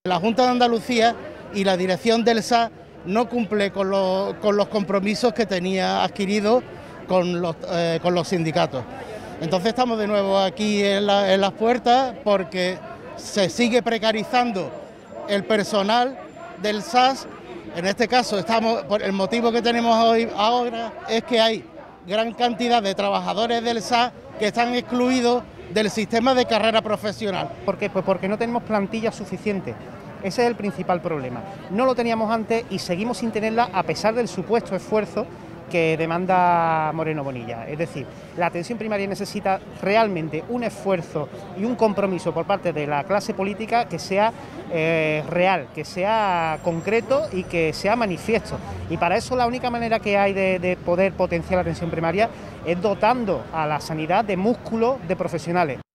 La Junta de Andalucía y la dirección del SAS no cumple con los compromisos que tenía adquiridos con los sindicatos. Entonces estamos de nuevo aquí en las puertas porque se sigue precarizando el personal del SAS. En este caso el motivo que tenemos hoy ahora es que hay gran cantidad de trabajadores del SAS que están excluidos del sistema de carrera profesional. ¿Por qué? Pues porque no tenemos plantilla suficiente. Ese es el principal problema. No lo teníamos antes y seguimos sin tenerla a pesar del supuesto esfuerzo que demanda Moreno Bonilla. Es decir, la atención primaria necesita realmente un esfuerzo y un compromiso por parte de la clase política que sea real, que sea concreto y que sea manifiesto. Y para eso la única manera que hay de poder potenciar la atención primaria es dotando a la sanidad de músculo de profesionales.